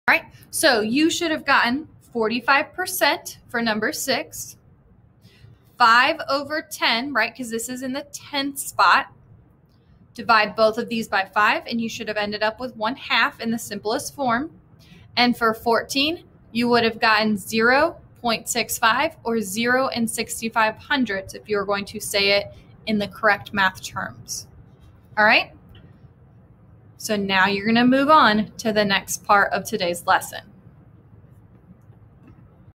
All right, so you should have gotten 45% for number 6, 5 over 10, right, because this is in the 10th spot. Divide both of these by 5, and you should have ended up with 1/2 in the simplest form. And for 14, you would have gotten 0.65 or 0 and 65/100 if you were going to say it in the correct math terms. All right? So now you're going to move on to the next part of today's lesson.